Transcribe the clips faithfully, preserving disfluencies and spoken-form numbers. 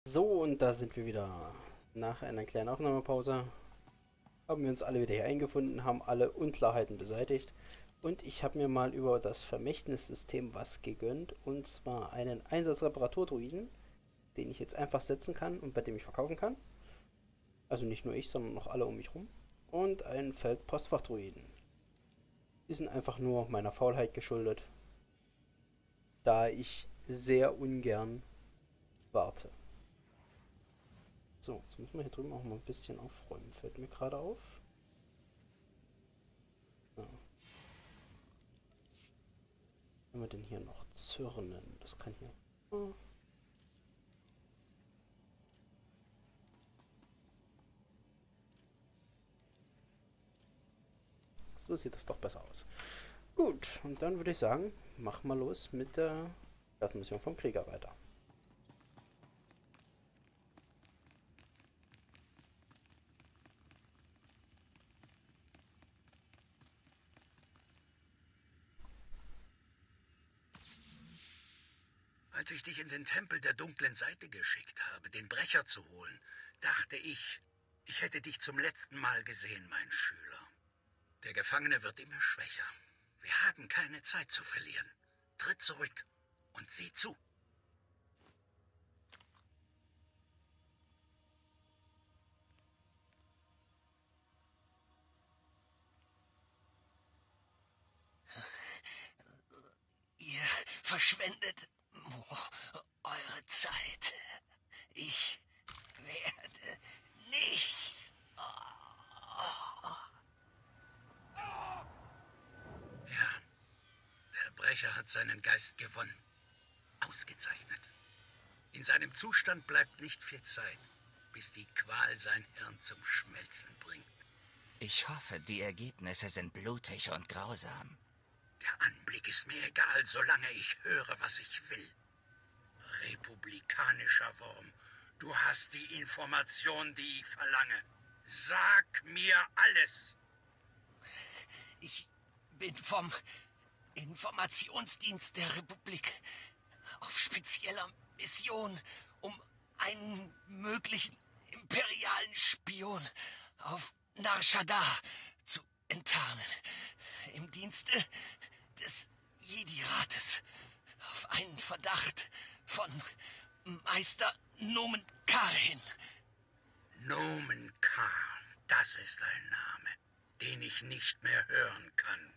So, und da sind wir wieder. Nach einer kleinen Aufnahmepause haben wir uns alle wieder hier eingefunden, haben alle Unklarheiten beseitigt. Und ich habe mir mal über das Vermächtnissystem was gegönnt. Und zwar einen Einsatzreparatur-Druiden, den ich jetzt einfach setzen kann und bei dem ich verkaufen kann. Also nicht nur ich, sondern auch alle um mich rum. Und einen Feldpostfach-Druiden. Die sind einfach nur meiner Faulheit geschuldet, da ich sehr ungern warte. So, jetzt müssen wir hier drüben auch mal ein bisschen aufräumen. Fällt mir gerade auf. Ja. Was haben wir denn hier noch? Zürnen. Das kann hier. Oh. So sieht das doch besser aus. Gut, und dann würde ich sagen, mach mal los mit der Mission vom Krieger weiter. Als ich dich in den Tempel der dunklen Seite geschickt habe, den Brecher zu holen, dachte ich, ich hätte dich zum letzten Mal gesehen, mein Schüler. Der Gefangene wird immer schwächer. Wir haben keine Zeit zu verlieren. Tritt zurück und sieh zu. Ihr verschwendet eure Zeit. Ich werde nicht. Ja, der Brecher hat seinen Geist gewonnen. Ausgezeichnet. In seinem Zustand bleibt nicht viel Zeit, bis die Qual sein Hirn zum Schmelzen bringt. Ich hoffe, die Ergebnisse sind blutig und grausam. Der Anblick ist mir egal, solange ich höre, was ich will. Republikanischer Wurm, du hast die Information, die ich verlange. Sag mir alles. Ich bin vom Informationsdienst der Republik auf spezieller Mission, um einen möglichen imperialen Spion auf Nar Shaddaa zu enttarnen. Im Dienste des Jedi-Rates auf einen Verdacht von Meister Nomen Kar hin. Nomen Kar, das ist ein Name, den ich nicht mehr hören kann.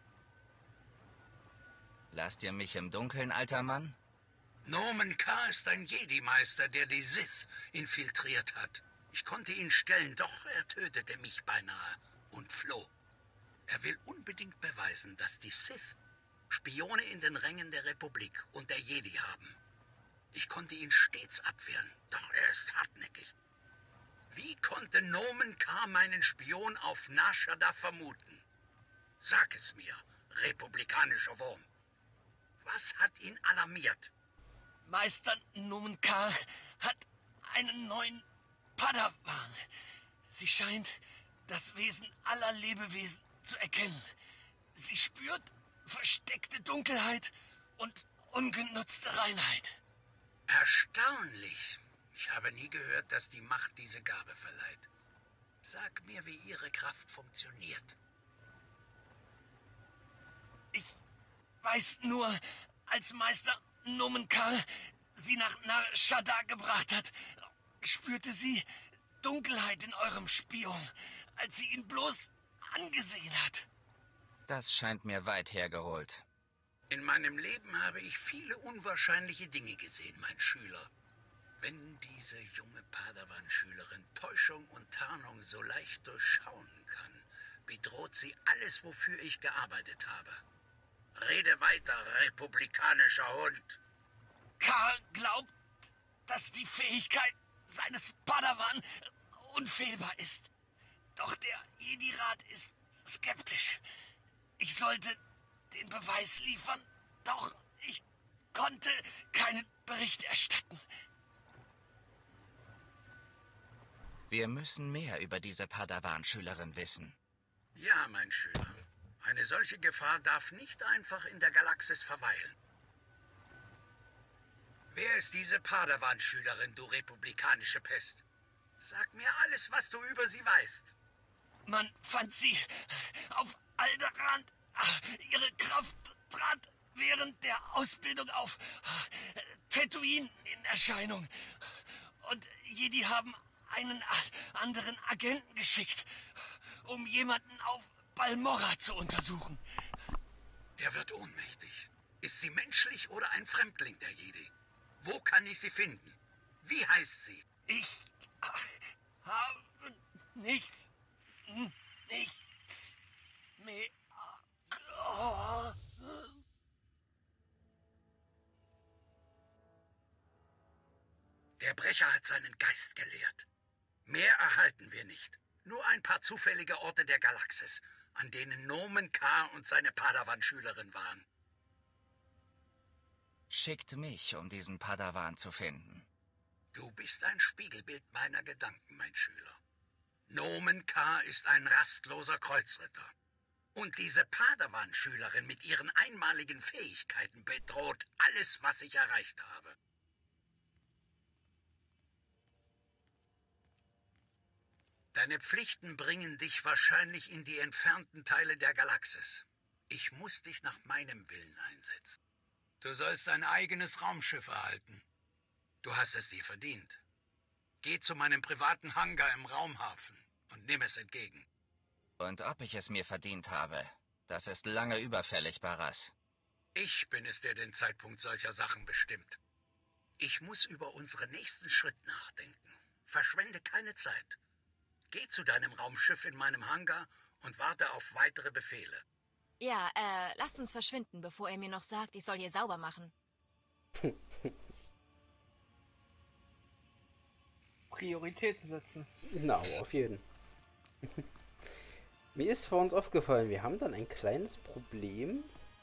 Lasst ihr mich im Dunkeln, alter Mann? Nomen Kar ist ein Jedi-Meister, der die Sith infiltriert hat. Ich konnte ihn stellen, doch er tötete mich beinahe und floh. Er will unbedingt beweisen, dass die Sith Spione in den Rängen der Republik und der Jedi haben. Ich konnte ihn stets abwehren, doch er ist hartnäckig. Wie konnte Nomen Kar meinen Spion auf Nar Shaddaa vermuten? Sag es mir, republikanischer Wurm. Was hat ihn alarmiert? Meister Nomen Kar hat einen neuen Padawan. Sie scheint das Wesen aller Lebewesen zu erkennen. Sie spürt versteckte Dunkelheit und ungenutzte Reinheit. Erstaunlich. Ich habe nie gehört, dass die Macht diese Gabe verleiht. Sag mir, wie ihre Kraft funktioniert. Ich weiß nur, als Meister Nomen Kar sie nach Nar Shaddaa gebracht hat, spürte sie Dunkelheit in eurem Spion, als sie ihn bloß angesehen hat. Das scheint mir weit hergeholt. In meinem Leben habe ich viele unwahrscheinliche Dinge gesehen, mein Schüler. Wenn diese junge Padawan-Schülerin Täuschung und Tarnung so leicht durchschauen kann, bedroht sie alles, wofür ich gearbeitet habe. Rede weiter, republikanischer Hund. Kar glaubt, dass die Fähigkeit seines Padawan unfehlbar ist. Doch der Jedi-Rat ist skeptisch. Ich sollte den Beweis liefern, doch ich konnte keinen Bericht erstatten. Wir müssen mehr über diese Padawan-Schülerin wissen. Ja, mein Schüler. Eine solche Gefahr darf nicht einfach in der Galaxis verweilen. Wer ist diese Padawan-Schülerin, du republikanische Pest? Sag mir alles, was du über sie weißt. Man fand sie auf Alderaan. Ihre Kraft trat während der Ausbildung auf Tatooine in Erscheinung. Und Jedi haben einen anderen Agenten geschickt, um jemanden auf Balmorra zu untersuchen. Er wird ohnmächtig. Ist sie menschlich oder ein Fremdling der Jedi? Wo kann ich sie finden? Wie heißt sie? Ich habe nichts, nichts mehr. Der Brecher hat seinen Geist gelehrt. Mehr erhalten wir nicht. Nur ein paar zufällige Orte der Galaxis, an denen Nomen K. und seine Padawan-Schülerin waren. Schickt mich, um diesen Padawan zu finden. Du bist ein Spiegelbild meiner Gedanken, mein Schüler. Nomen K. ist ein rastloser Kreuzritter. Und diese Padawan-Schülerin mit ihren einmaligen Fähigkeiten bedroht alles, was ich erreicht habe. Deine Pflichten bringen dich wahrscheinlich in die entfernten Teile der Galaxis. Ich muss dich nach meinem Willen einsetzen. Du sollst ein eigenes Raumschiff erhalten. Du hast es dir verdient. Geh zu meinem privaten Hangar im Raumhafen und nimm es entgegen. Und ob ich es mir verdient habe, das ist lange überfällig, Barras. Ich bin es, der den Zeitpunkt solcher Sachen bestimmt. Ich muss über unseren nächsten Schritt nachdenken. Verschwende keine Zeit. Geh zu deinem Raumschiff in meinem Hangar und warte auf weitere Befehle. Ja, äh, lasst uns verschwinden, bevor er mir noch sagt, ich soll hier sauber machen. Prioritäten setzen. Na, auf jeden. Mir ist vor uns aufgefallen, wir haben dann ein kleines Problem.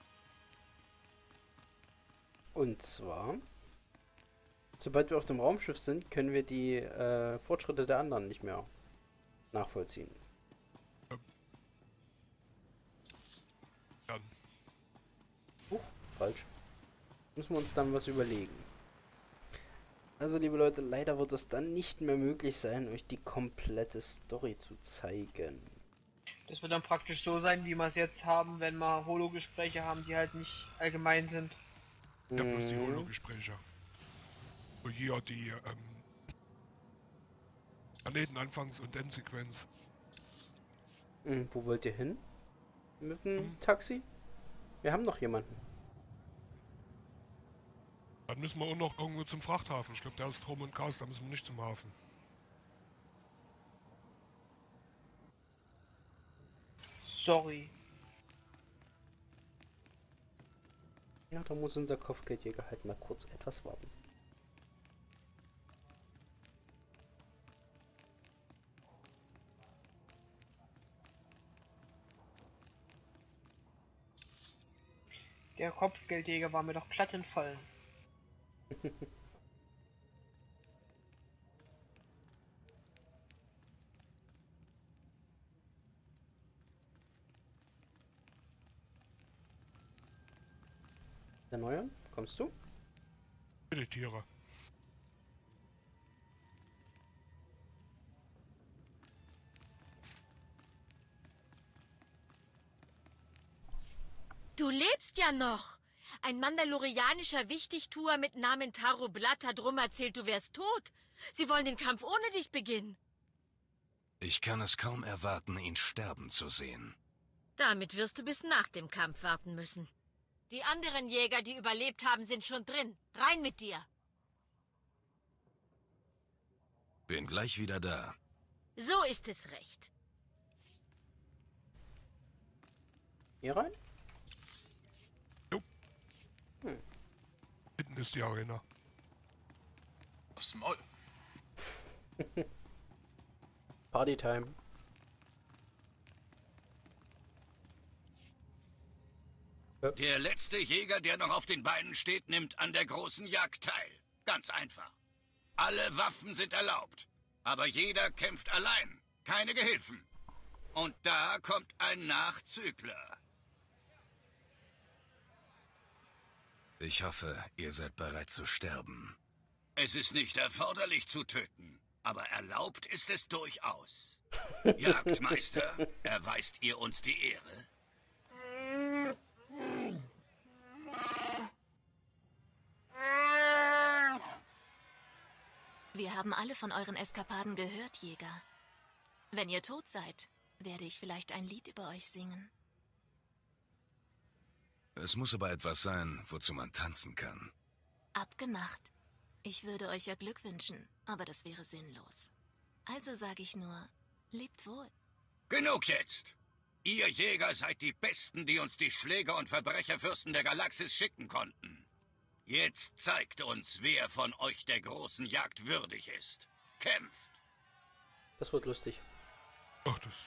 Und zwar, sobald wir auf dem Raumschiff sind, können wir die äh, Fortschritte der anderen nicht mehr nachvollziehen. Ja. Huch, falsch. Müssen wir uns dann was überlegen. Also, liebe Leute, leider wird es dann nicht mehr möglich sein, euch die komplette Story zu zeigen. Das wird dann praktisch so sein, wie wir es jetzt haben, wenn wir Holo-Gespräche haben, die halt nicht allgemein sind. Ja, bloß die Mhm. Holo-Gespräche. Wo hier die ähm, Planetenanfangs- und Endsequenz. Mhm, wo wollt ihr hin? Mit dem Taxi? Wir haben noch jemanden. Dann müssen wir auch noch irgendwo zum Frachthafen. Ich glaube, der ist Home und Cast, da müssen wir nicht zum Hafen. Sorry. Ja, da muss unser Kopfgeldjäger halt mal kurz etwas warten. Der Kopfgeldjäger war mir doch platt entfallen. Der Neue, kommst du? Bitte Tiere. Du lebst ja noch! Ein mandalorianischer Wichtigtuer mit Namen Taro Blatt hat rum erzählt, du wärst tot. Sie wollen den Kampf ohne dich beginnen. Ich kann es kaum erwarten, ihn sterben zu sehen. Damit wirst du bis nach dem Kampf warten müssen. Die anderen Jäger, die überlebt haben, sind schon drin. Rein mit dir! Bin gleich wieder da. So ist es recht. Hier rein? Hm. Hinten ist die Arena. Aufs Maul. Partytime. Der letzte Jäger, der noch auf den Beinen steht, nimmt an der großen Jagd teil. Ganz einfach. Alle Waffen sind erlaubt. Aber jeder kämpft allein. Keine Gehilfen. Und da kommt ein Nachzügler. Ich hoffe, ihr seid bereit zu sterben. Es ist nicht erforderlich zu töten, aber erlaubt ist es durchaus. Jagdmeister, erweist ihr uns die Ehre? Wir haben alle von euren Eskapaden gehört, Jäger. Wenn ihr tot seid, werde ich vielleicht ein Lied über euch singen. Es muss aber etwas sein, wozu man tanzen kann. Abgemacht. Ich würde euch ja Glück wünschen, aber das wäre sinnlos. Also sage ich nur, lebt wohl. Genug jetzt! Ihr Jäger seid die Besten, die uns die Schläger und Verbrecherfürsten der Galaxis schicken konnten. Jetzt zeigt uns, wer von euch der großen Jagd würdig ist. Kämpft! Das wird lustig. Ach, das...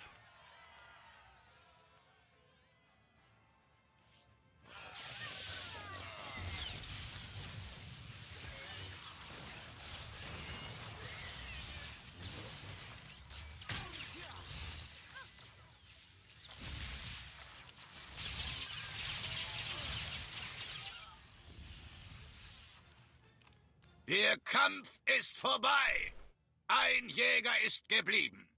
Der Kampf ist vorbei! Ein Jäger ist geblieben!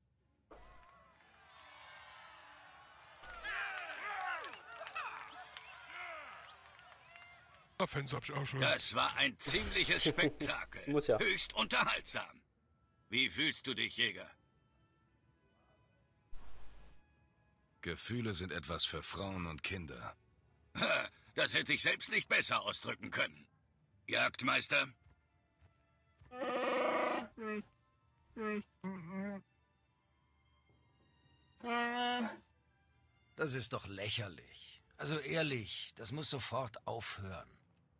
Fans hab ich auch schon. Das war ein ziemliches Spektakel. Muss ja. Höchst unterhaltsam. Wie fühlst du dich, Jäger? Gefühle sind etwas für Frauen und Kinder. Ha, das hätte ich selbst nicht besser ausdrücken können. Jagdmeister? Das ist doch lächerlich. Also ehrlich, das muss sofort aufhören.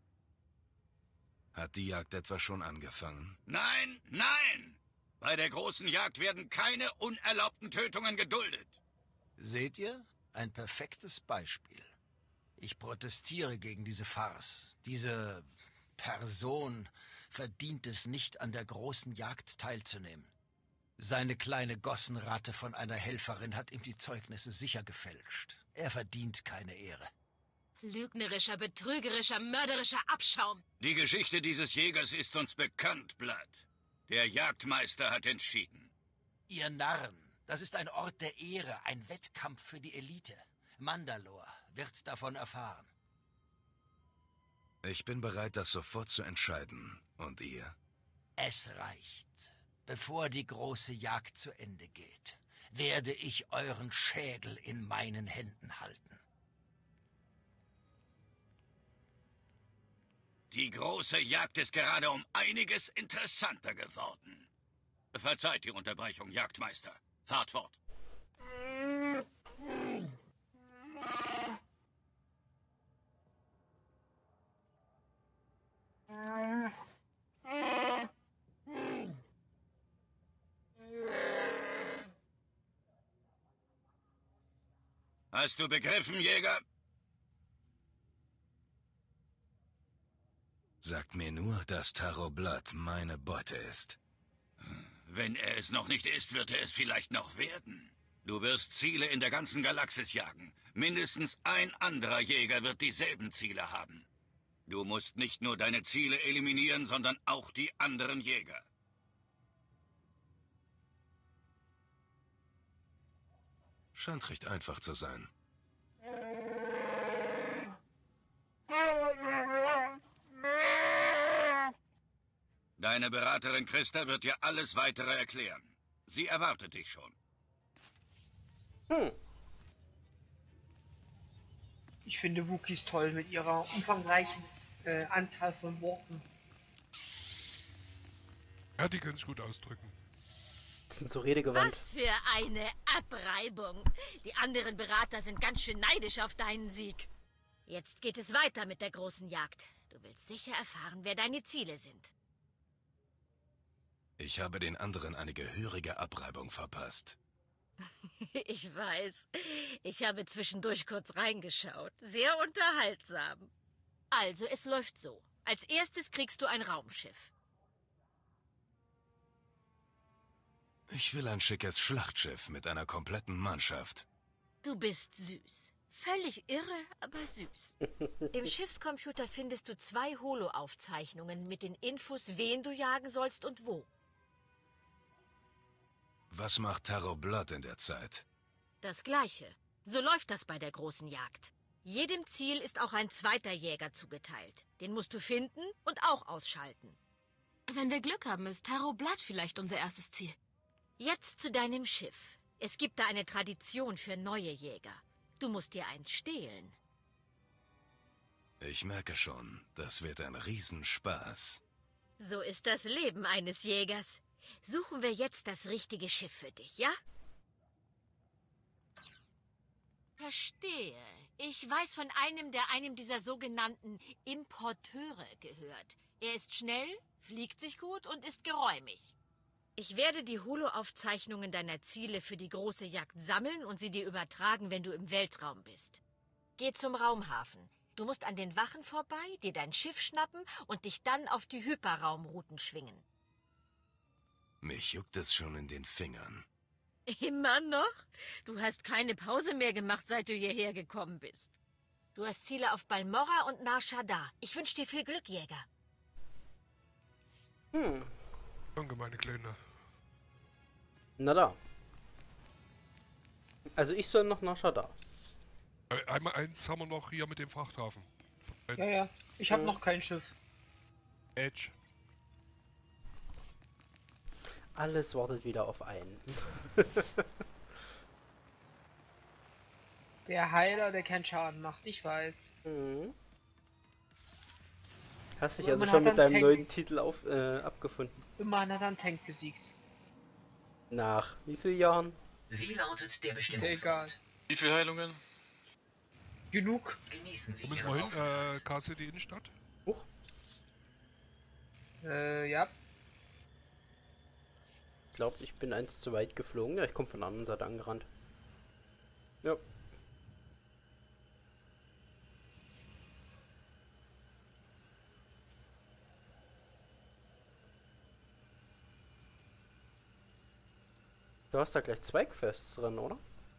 Hat die Jagd etwa schon angefangen? Nein, nein! Bei der großen Jagd werden keine unerlaubten Tötungen geduldet. Seht ihr? Ein perfektes Beispiel. Ich protestiere gegen diese Farce. Diese Person verdient es nicht, an der großen Jagd teilzunehmen. Seine kleine Gossenratte von einer Helferin hat ihm die Zeugnisse sicher gefälscht. Er verdient keine Ehre. Lügnerischer, betrügerischer, mörderischer Abschaum. Die Geschichte dieses Jägers ist uns bekannt, Blood. Der Jagdmeister hat entschieden. Ihr Narren, das ist ein Ort der Ehre, ein Wettkampf für die Elite. Mandalore wird davon erfahren. Ich bin bereit, das sofort zu entscheiden. Und ihr? Es reicht. Bevor die große Jagd zu Ende geht, werde ich euren Schädel in meinen Händen halten. Die große Jagd ist gerade um einiges interessanter geworden. Verzeiht die Unterbrechung, Jagdmeister. Fahrt fort. Hast du begriffen, Jäger? Sagt mir nur, dass Taro Blood meine Beute ist. Wenn er es noch nicht ist, wird er es vielleicht noch werden. Du wirst Ziele in der ganzen Galaxis jagen. Mindestens ein anderer Jäger wird dieselben Ziele haben. Du musst nicht nur deine Ziele eliminieren, sondern auch die anderen Jäger. Scheint recht einfach zu sein. Deine Beraterin Christa wird dir alles Weitere erklären. Sie erwartet dich schon. Hm. Ich finde Wookies toll mit ihrer umfangreichen äh, Anzahl von Worten. Ja, die können es gut ausdrücken. Das sind so redegewandt. Was für eine Abreibung. Die anderen Berater sind ganz schön neidisch auf deinen Sieg. Jetzt geht es weiter mit der großen Jagd. Du willst sicher erfahren, wer deine Ziele sind. Ich habe den anderen eine gehörige Abreibung verpasst. Ich weiß. Ich habe zwischendurch kurz reingeschaut. Sehr unterhaltsam. Also, es läuft so. Als erstes kriegst du ein Raumschiff. Ich will ein schickes Schlachtschiff mit einer kompletten Mannschaft. Du bist süß. Völlig irre, aber süß. Im Schiffscomputer findest du zwei Holo-Aufzeichnungen mit den Infos, wen du jagen sollst und wo. Was macht Taro Blood in der Zeit? Das Gleiche. So läuft das bei der großen Jagd. Jedem Ziel ist auch ein zweiter Jäger zugeteilt. Den musst du finden und auch ausschalten. Wenn wir Glück haben, ist Taro Blood vielleicht unser erstes Ziel. Jetzt zu deinem Schiff. Es gibt da eine Tradition für neue Jäger. Du musst dir eins stehlen. Ich merke schon, das wird ein Riesenspaß. So ist das Leben eines Jägers. Suchen wir jetzt das richtige Schiff für dich, ja? Verstehe. Ich weiß von einem, der einem dieser sogenannten Importeure gehört. Er ist schnell, fliegt sich gut und ist geräumig. Ich werde die Holo-Aufzeichnungen deiner Ziele für die große Jagd sammeln und sie dir übertragen, wenn du im Weltraum bist. Geh zum Raumhafen. Du musst an den Wachen vorbei, dir dein Schiff schnappen und dich dann auf die Hyperraumrouten schwingen. Mich juckt es schon in den Fingern. Immer noch? Du hast keine Pause mehr gemacht, seit du hierher gekommen bist. Du hast Ziele auf Balmorra und Nar Shaddaa. Ich wünsche dir viel Glück, Jäger. Hm. Danke, meine Kleine. Na da. Also ich soll noch nach Shaddaa. Äh, Einmal eins haben wir noch hier mit dem Frachthafen. Ja, ja. Ich habe Ja. noch kein Schiff. Edge. Alles wartet wieder auf einen. Der Heiler, der keinen Schaden macht, ich weiß. Mhm. Hast dich Aber also man schon hat mit dann deinem Tank. neuen Titel auf, äh, abgefunden. Immerhin hat er einen Tank besiegt. Nach wie vielen Jahren? Wie lautet der Ist ja egal. Wie viele Heilungen? Genug. Genießen Sie Wo müssen Ihren wir hin? Aufenthalt. Äh, K C die Innenstadt? Huch. Äh, ja. Ich glaube, ich bin eins zu weit geflogen. Ja, ich komme von der anderen Seite angerannt. Ja. Du hast da gleich zwei Quests drin, oder?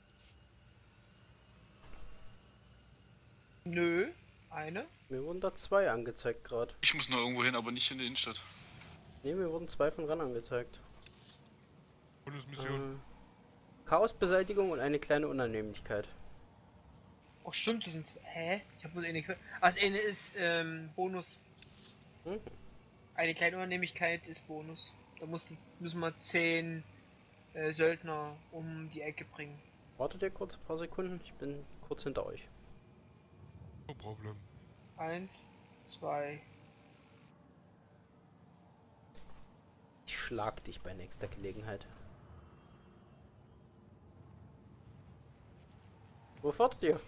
Nö. Eine. Mir wurden da zwei angezeigt gerade. Ich muss noch irgendwo hin, aber nicht in die Innenstadt. Ne, mir wurden zwei von ran angezeigt. Bundesmission. Äh, Chaosbeseitigung und eine kleine Unannehmlichkeit. Oh, stimmt, das sind zwei. Hä? Ich hab nur eine. Que- Also, eine ist ähm, Bonus. Hm? Eine kleine Unannehmlichkeit ist Bonus. Da muss, müssen wir zehn äh, Söldner um die Ecke bringen. Wartet ihr kurz ein paar Sekunden? Ich bin kurz hinter euch. No Problem. Eins, zwei. Ich schlag dich bei nächster Gelegenheit. Wo fahrt ihr?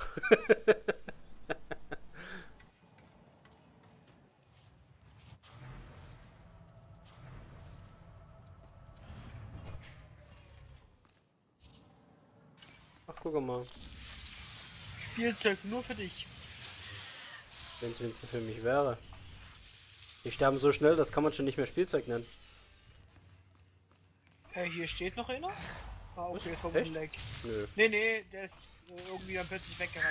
Ach, guck mal. Spielzeug nur für dich. Wenn es wenigstens für mich wäre. Die sterben so schnell, das kann man schon nicht mehr Spielzeug nennen. Äh, hier steht noch einer? Ah, okay, ist Echt? vermutlich weg. Nö. Nee, nee, der ist äh, irgendwie dann plötzlich weggerannt.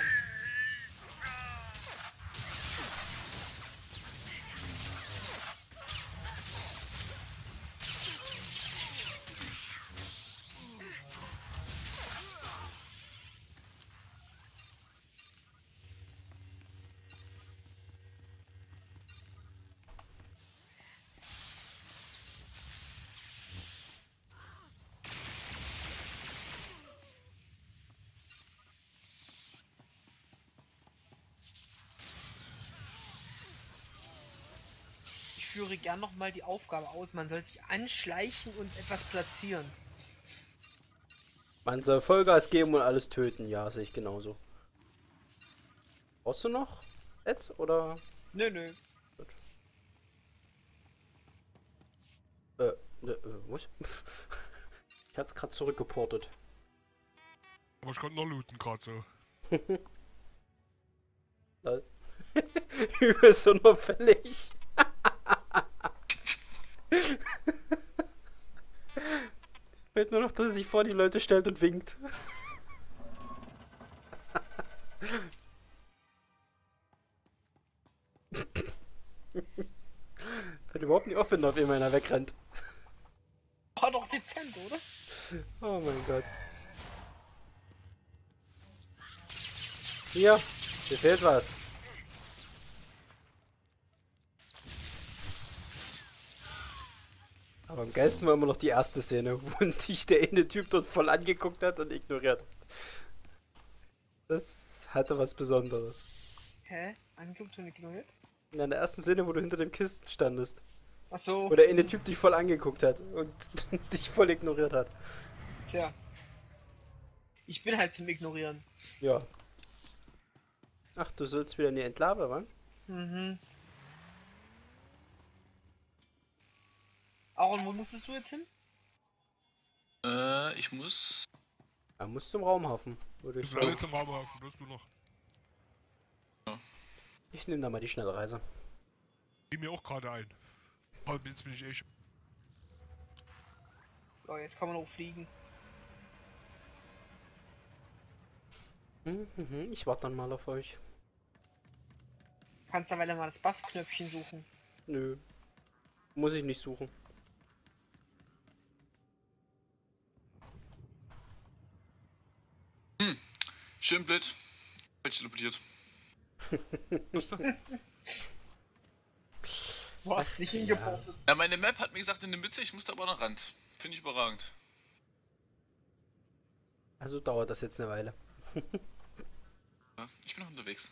Ich führe gern noch mal die Aufgabe aus. Man soll sich anschleichen und etwas platzieren. Man soll Vollgas geben und alles töten. Ja, sehe ich genauso. Brauchst du noch? Jetzt oder? Nö, nö. Gut. Äh, ne, äh, was? Ich hat's gerade zurückgeportet. Aber ich konnte noch looten gerade so. Übelst unauffällig. Fällt nur noch, dass er sich vor die Leute stellt und winkt. Hört überhaupt nicht auf, wenn auf immer einer wegrennt. War doch dezent, oder? Oh mein Gott. Hier, mir fehlt was. Aber am geilsten war immer noch die erste Szene, wo dich der eine Typ dort voll angeguckt hat und ignoriert. Das hatte was Besonderes. Hä? Angeguckt und ignoriert? In der ersten Szene, wo du hinter dem Kisten standest. Ach so. Wo der eine Typ dich voll angeguckt hat und dich voll ignoriert hat. Tja. Ich bin halt zum Ignorieren. Ja. Ach, du sollst wieder in die Enklave, wa? Mhm. Aaron, wo musstest du jetzt hin? Äh, ich muss... Er muss zum Raumhafen. Würde Wir ich sind alle sagen. zum Raumhafen, bloß du noch. Ich nehme da mal die Schnellreise. Geh mir auch gerade ein. Aber jetzt bin ich eh schon. Oh, jetzt kann man auch fliegen. Mhm, ich warte dann mal auf euch. Kannst aber mal das Buff-Knöpfchen suchen. Nö. Muss ich nicht suchen. Hm, schön blöd. Falsch teleportiert. Was denn? Du hast nicht hingepostet. Ja, meine Map hat mir gesagt in der Mitte, ich musste aber an den Rand. Finde ich überragend. Also dauert das jetzt eine Weile. Ja, ich bin noch unterwegs.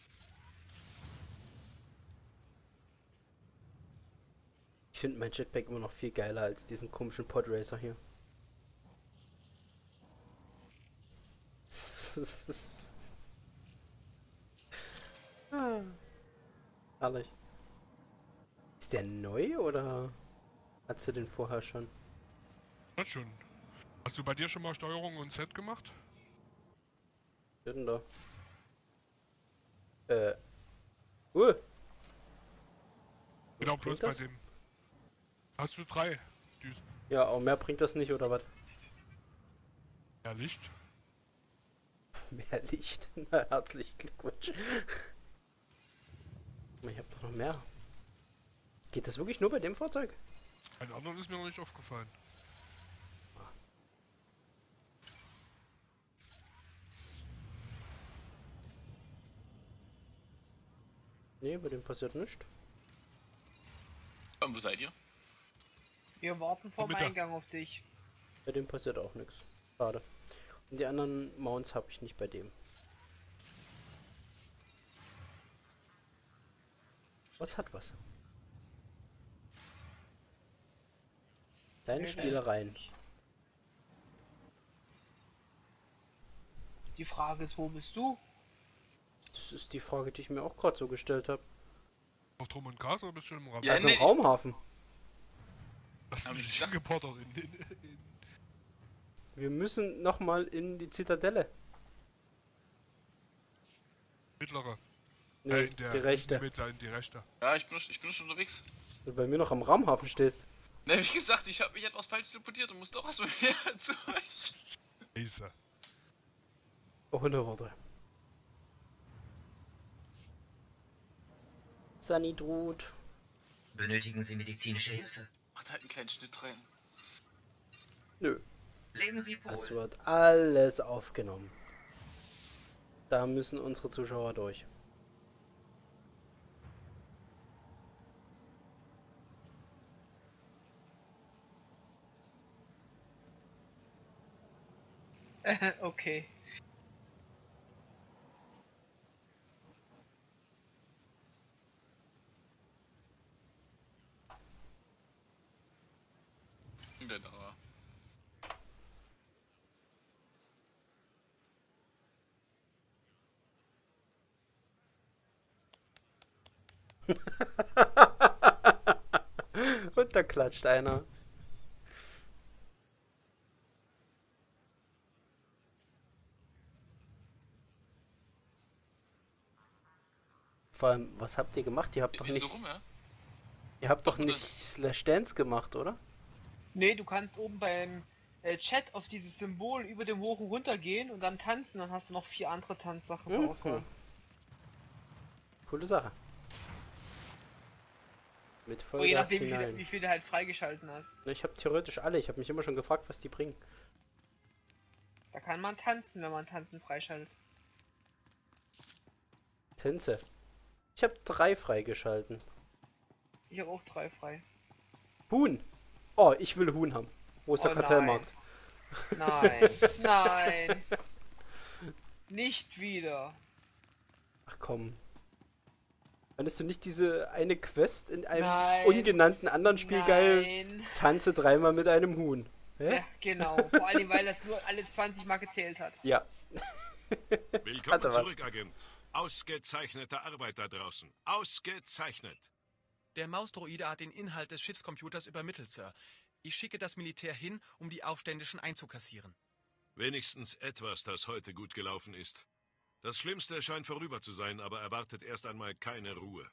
Ich finde mein Jetpack immer noch viel geiler als diesen komischen Podracer hier. ah. Herrlich. Ist der neu oder hast du den vorher schon? Hat schon. Hast du bei dir schon mal Steuerung und Z gemacht? Was ist denn da? Äh. Uh. Genau, Was bloß bringt bei das? dem. Hast du drei Düsen? Ja, aber mehr bringt das nicht, oder was? Ja, Licht. Mehr Licht. Na, herzlichen Glückwunsch. Ich hab doch noch mehr. Geht das wirklich nur bei dem Fahrzeug? Ein anderen ist mir noch nicht aufgefallen. Nee, bei dem passiert nichts. Und wo seid ihr? Wir warten vorm Mitte. Eingang auf dich. Bei dem passiert auch nichts. Schade. Und die anderen Mounts habe ich nicht bei dem. Was hat was? Deine Nee, Spielereien. Die Frage ist, wo bist du? Das ist die Frage, die ich mir auch gerade so gestellt habe. Noch drum und Gas oder bist du schon im Raum? Ja, Also nee, im Raumhafen. Hast du hab ich dich gesagt. hingeportert in den. In Wir müssen nochmal in die Zitadelle. mittlere. Nee, äh, in der, die rechte. In die Mitte, in die rechte. Ja, ich bin, ich bin schon unterwegs. Wenn du bei mir noch am Raumhafen stehst. Ne, wie gesagt, ich habe mich etwas falsch teleportiert und musste auch erstmal wieder zu euch. Scheiße. Ohne Worte. Sanidrut. Benötigen Sie medizinische Hilfe? Macht halt einen kleinen Schnitt rein. Nö. Leben Sie wohl. Das wird alles aufgenommen. Da müssen unsere Zuschauer durch. Okay. Genau. Und da klatscht einer. Vor allem, was habt ihr gemacht? Ihr habt doch Wie nicht. so rum, ja? Ihr habt doch Oder? nicht Slash Dance gemacht, oder? Nee, du kannst oben beim äh, Chat auf dieses Symbol über dem Hoch und runter gehen und dann tanzen, dann hast du noch vier andere Tanzsachen zur Mhm. Auswahl. Coole Sache. Mit Aber je Vollgas nachdem, wie, hinein. viel- wie viel du halt freigeschalten hast. Ich habe theoretisch alle. Ich habe mich immer schon gefragt, was die bringen. Da kann man tanzen, wenn man Tanzen freischaltet. Tänze. Ich habe drei freigeschalten. Ich habe auch drei frei. Huhn. Oh, ich will Huhn haben. Wo ist der Oh, Kartellmarkt? Nein, nein. Nicht wieder. Ach komm. Fandest du nicht diese eine Quest in einem Nein. ungenannten anderen Spiel geil? Nein. Tanze dreimal mit einem Huhn. Hä? Ja, genau. Vor allem, weil das nur alle zwanzig Mal gezählt hat. Ja. Willkommen hatte was. zurück, Agent. Ausgezeichnete Arbeit da draußen. Ausgezeichnet. Der Mausdroide hat den Inhalt des Schiffscomputers übermittelt, Sir. Ich schicke das Militär hin, um die Aufständischen einzukassieren. Wenigstens etwas, das heute gut gelaufen ist. Das Schlimmste scheint vorüber zu sein, aber erwartet erst einmal keine Ruhe.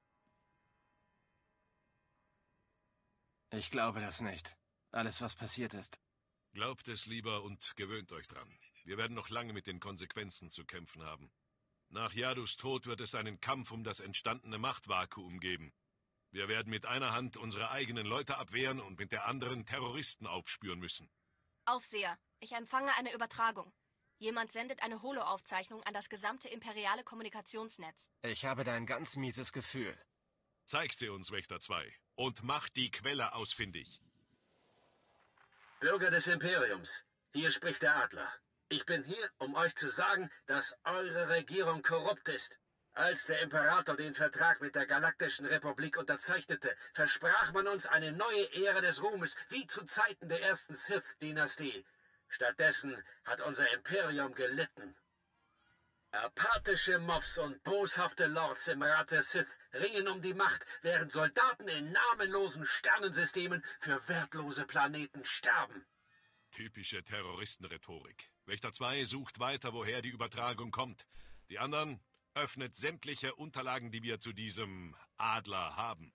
Ich glaube das nicht. Alles, was passiert ist. Glaubt es lieber und gewöhnt euch dran. Wir werden noch lange mit den Konsequenzen zu kämpfen haben. Nach Yadus Tod wird es einen Kampf um das entstandene Machtvakuum geben. Wir werden mit einer Hand unsere eigenen Leute abwehren und mit der anderen Terroristen aufspüren müssen. Aufseher, ich empfange eine Übertragung. Jemand sendet eine Holo-Aufzeichnung an das gesamte imperiale Kommunikationsnetz. Ich habe da ein ganz mieses Gefühl. Zeigt sie uns, Wächter zwei, und macht die Quelle ausfindig. Bürger des Imperiums, hier spricht der Adler. Ich bin hier, um euch zu sagen, dass eure Regierung korrupt ist. Als der Imperator den Vertrag mit der Galaktischen Republik unterzeichnete, versprach man uns eine neue Ära des Ruhmes, wie zu Zeiten der ersten Sith-Dynastie. Stattdessen hat unser Imperium gelitten. Apathische Moffs und boshafte Lords im Rat der Sith ringen um die Macht, während Soldaten in namenlosen Sternensystemen für wertlose Planeten sterben. Typische Terroristenrhetorik. Wächter zwei sucht weiter, woher die Übertragung kommt. Die anderen öffnet sämtliche Unterlagen, die wir zu diesem Adler haben.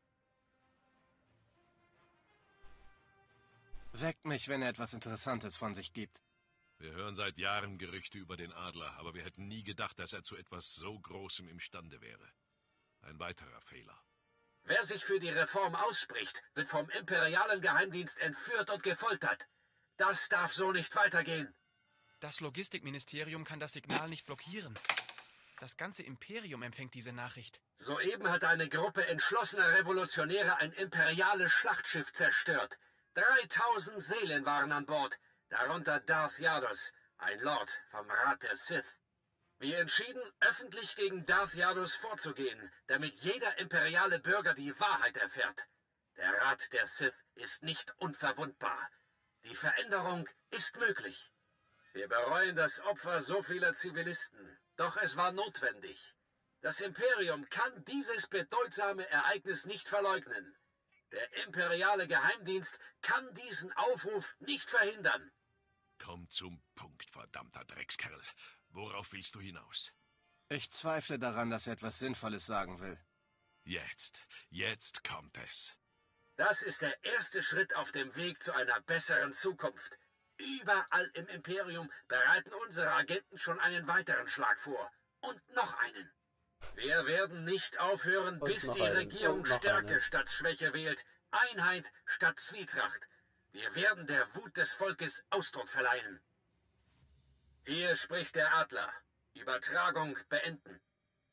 Weckt mich, wenn er etwas Interessantes von sich gibt. Wir hören seit Jahren Gerüchte über den Adler, aber wir hätten nie gedacht, dass er zu etwas so Großem imstande wäre. Ein weiterer Fehler. Wer sich für die Reform ausspricht, wird vom imperialen Geheimdienst entführt und gefoltert. Das darf so nicht weitergehen. Das Logistikministerium kann das Signal nicht blockieren. Das ganze Imperium empfängt diese Nachricht. Soeben hat eine Gruppe entschlossener Revolutionäre ein imperiales Schlachtschiff zerstört. dreitausend Seelen waren an Bord, darunter Darth Yados, ein Lord vom Rat der Sith. Wir entschieden, öffentlich gegen Darth Yados vorzugehen, damit jeder imperiale Bürger die Wahrheit erfährt. Der Rat der Sith ist nicht unverwundbar. Die Veränderung ist möglich. Wir bereuen das Opfer so vieler Zivilisten, doch es war notwendig. Das Imperium kann dieses bedeutsame Ereignis nicht verleugnen. Der imperiale Geheimdienst kann diesen Aufruf nicht verhindern. Komm zum Punkt, verdammter Dreckskerl. Worauf willst du hinaus? Ich zweifle daran, dass er etwas Sinnvolles sagen will. Jetzt, jetzt kommt es. Das ist der erste Schritt auf dem Weg zu einer besseren Zukunft. Überall im Imperium bereiten unsere Agenten schon einen weiteren Schlag vor. Und noch einen. Wir werden nicht aufhören, Und bis noch die einen. Regierung Und noch Stärke einen. statt Schwäche wählt, Einheit statt Zwietracht. Wir werden der Wut des Volkes Ausdruck verleihen. Hier spricht der Adler. Übertragung beenden.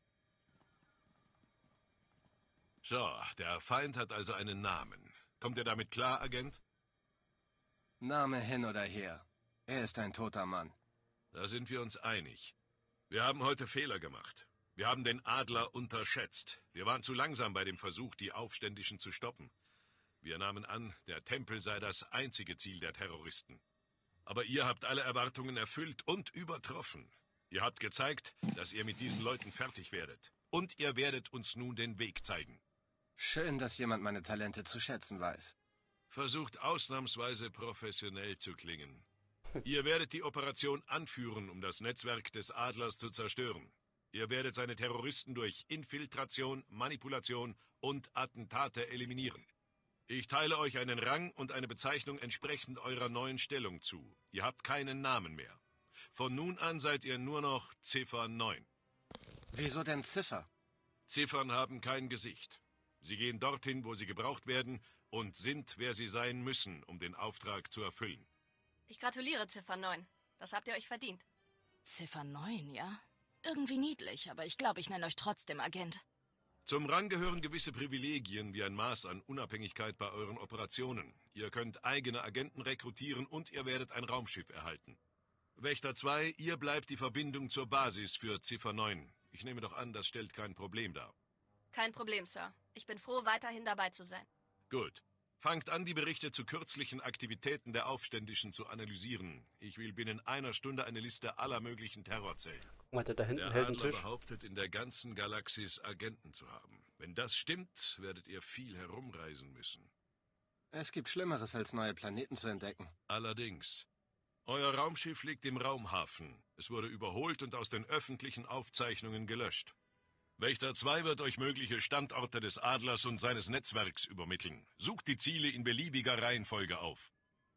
So, der Feind hat also einen Namen. Kommt ihr damit klar, Agent? Name hin oder her. Er ist ein toter Mann. Da sind wir uns einig. Wir haben heute Fehler gemacht. Wir haben den Adler unterschätzt. Wir waren zu langsam bei dem Versuch, die Aufständischen zu stoppen. Wir nahmen an, der Tempel sei das einzige Ziel der Terroristen. Aber ihr habt alle Erwartungen erfüllt und übertroffen. Ihr habt gezeigt, dass ihr mit diesen Leuten fertig werdet. Und ihr werdet uns nun den Weg zeigen. Schön, dass jemand meine Talente zu schätzen weiß. Versucht ausnahmsweise professionell zu klingen. Ihr werdet die Operation anführen, um das Netzwerk des Adlers zu zerstören. Ihr werdet seine Terroristen durch Infiltration, Manipulation und Attentate eliminieren. Ich teile euch einen Rang und eine Bezeichnung entsprechend eurer neuen Stellung zu. Ihr habt keinen Namen mehr. Von nun an seid ihr nur noch Ziffer neun. Wieso denn Ziffer? Ziffern haben kein Gesicht. Sie gehen dorthin, wo sie gebraucht werden und sind, wer sie sein müssen, um den Auftrag zu erfüllen. Ich gratuliere, Ziffer neun. Das habt ihr euch verdient. Ziffer neun, ja? Irgendwie niedlich, aber ich glaube, ich nenne euch trotzdem Agent. Zum Rang gehören gewisse Privilegien wie ein Maß an Unabhängigkeit bei euren Operationen. Ihr könnt eigene Agenten rekrutieren und ihr werdet ein Raumschiff erhalten. Wächter zwei, ihr bleibt die Verbindung zur Basis für Ziffer neun. Ich nehme doch an, das stellt kein Problem dar. Kein Problem, Sir. Ich bin froh, weiterhin dabei zu sein. Gut. Fangt an, die Berichte zu kürzlichen Aktivitäten der Aufständischen zu analysieren. Ich will binnen einer Stunde eine Liste aller möglichen Terrorzellen. Guck mal, da hinten der hält ein Adler Tisch. behauptet, in der ganzen Galaxis Agenten zu haben. Wenn das stimmt, werdet ihr viel herumreisen müssen. Es gibt Schlimmeres, als neue Planeten zu entdecken. Allerdings. Euer Raumschiff liegt im Raumhafen. Es wurde überholt und aus den öffentlichen Aufzeichnungen gelöscht. Wächter zwei wird euch mögliche Standorte des Adlers und seines Netzwerks übermitteln. Sucht die Ziele in beliebiger Reihenfolge auf.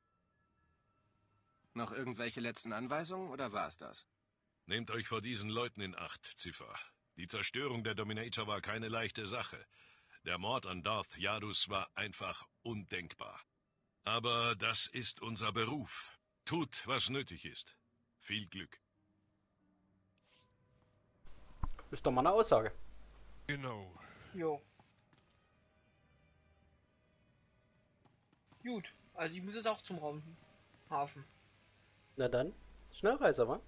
Noch irgendwelche letzten Anweisungen oder war's das? Nehmt euch vor diesen Leuten in Acht, Ziffer. Die Zerstörung der Dominator war keine leichte Sache. Der Mord an Darth Yadus war einfach undenkbar. Aber das ist unser Beruf. Tut, was nötig ist. Viel Glück. Ist doch mal eine Aussage. Genau. Jo. Gut, also ich muss jetzt auch zum Raumhafen. Na dann, Schnellreiser, wa?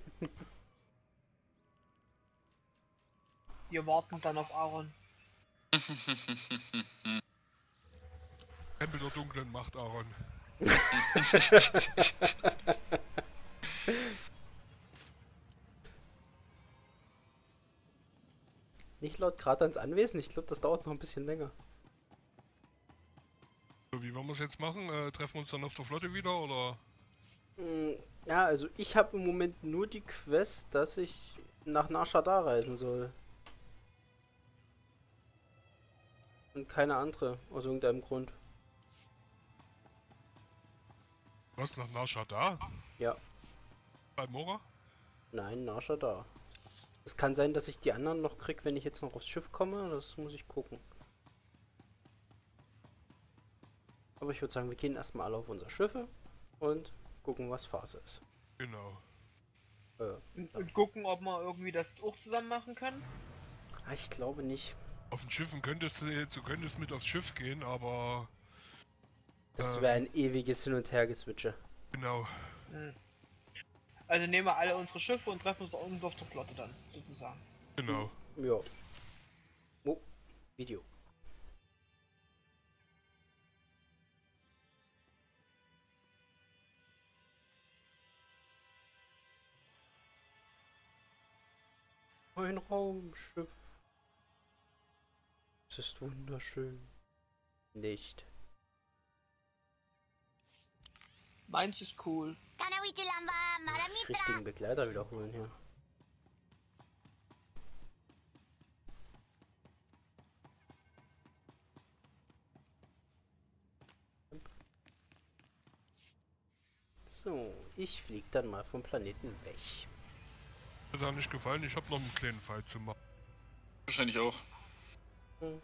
Wir warten dann auf Aaron. Tempel der dunklen Macht, Aaron. Nicht laut gerade ans Anwesen, ich glaube, das dauert noch ein bisschen länger. So, wie wollen wir es jetzt machen? Äh, treffen wir uns dann auf der Flotte wieder, oder? Mm, Ja, also ich habe im Moment nur die Quest, dass ich nach Nar Shaddaa reisen soll. Und keine andere, aus irgendeinem Grund. Was, nach Nar Shaddaa? Ja. Bei Mora? Nein, Nar Shaddaa. Es kann sein, dass ich die anderen noch krieg, wenn ich jetzt noch aufs Schiff komme. Das muss ich gucken. Aber ich würde sagen, wir gehen erstmal alle auf unser Schiffe und gucken, was Phase ist. Genau. Äh, Und, und gucken, ob wir irgendwie das auch zusammen machen können. ah, ich glaube nicht. Auf den Schiffen könntest du jetzt, du könntest mit aufs Schiff gehen, aber... Das ähm, wäre ein ewiges Hin- und Hergeswitche. Genau. Hm. Also nehmen wir alle unsere Schiffe und treffen uns uns auf der Flotte dann, sozusagen. Genau. Ja. Oh, Video. Ein Raumschiff. Es ist wunderschön. Nicht. Meins ist cool. Die richtigen Begleiter wiederholen hier. So, ich flieg dann mal vom Planeten weg. Hat da nicht gefallen, ich habe noch einen kleinen Fight zu machen. Wahrscheinlich auch. Hm.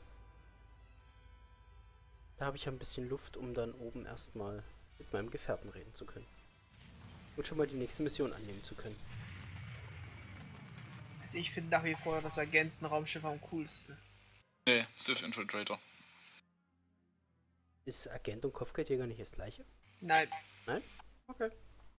Da habe ich ein bisschen Luft, um dann oben erstmal mit meinem Gefährten reden zu können. Und schon mal die nächste Mission annehmen zu können. Also ich finde nach wie vor das Agentenraumschiff am coolsten. Nee, Sith Infiltrator. Ist Agent und Kopfgeldjäger nicht das gleiche? Nein. Nein? Okay.